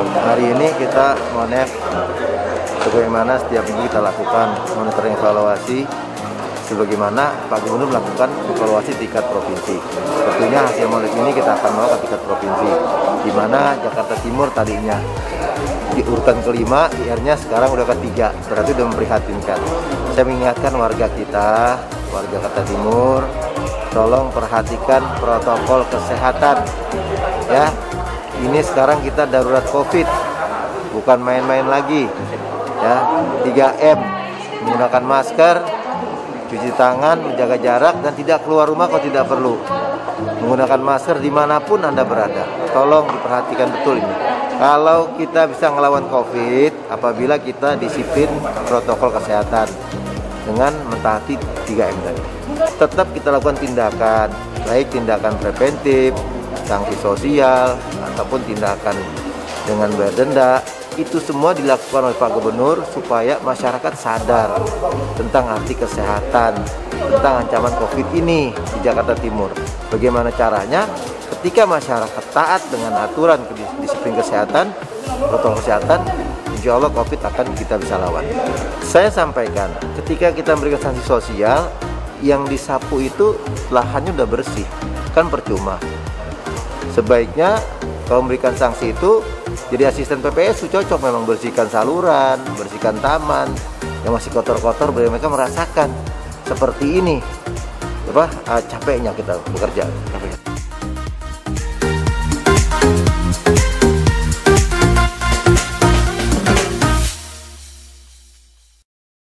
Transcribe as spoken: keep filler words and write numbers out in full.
Hari ini kita monef sebagaimana setiap minggu kita lakukan monitoring evaluasi sebagaimana Pak Gubernur melakukan evaluasi tingkat provinsi. Tentunya hasil monef ini kita akan bawa ke tingkat provinsi, di mana Jakarta Timur tadinya di urutan kelima, I R-nya sekarang udah ketiga, berarti udah memprihatinkan. Saya mengingatkan warga kita, warga Jakarta Timur, tolong perhatikan protokol kesehatan, ya. Ini sekarang kita darurat COVID, bukan main-main lagi, ya. tiga M, menggunakan masker, cuci tangan, menjaga jarak, dan tidak keluar rumah kalau tidak perlu. Menggunakan masker dimanapun Anda berada. Tolong diperhatikan betul ini. Kalau kita bisa ngelawan COVID, apabila kita disiplin protokol kesehatan dengan mentaati tiga M tadi. Tetap kita lakukan tindakan, baik tindakan preventif, sanksi sosial, ataupun tindakan dengan bayar denda. Itu semua dilakukan oleh Pak Gubernur supaya masyarakat sadar tentang arti kesehatan, tentang ancaman COVID ini di Jakarta Timur. Bagaimana caranya? Ketika masyarakat taat dengan aturan disiplin kesehatan, protokol kesehatan, insya Allah COVID akan kita bisa lawan. Saya sampaikan, ketika kita memberikan sanksi sosial, yang disapu itu lahannya udah bersih, kan percuma. Sebaiknya kalau memberikan sanksi itu, jadi asisten P P S U cocok memang bersihkan saluran, bersihkan taman yang masih kotor-kotor, biar mereka merasakan seperti ini apa capeknya kita bekerja.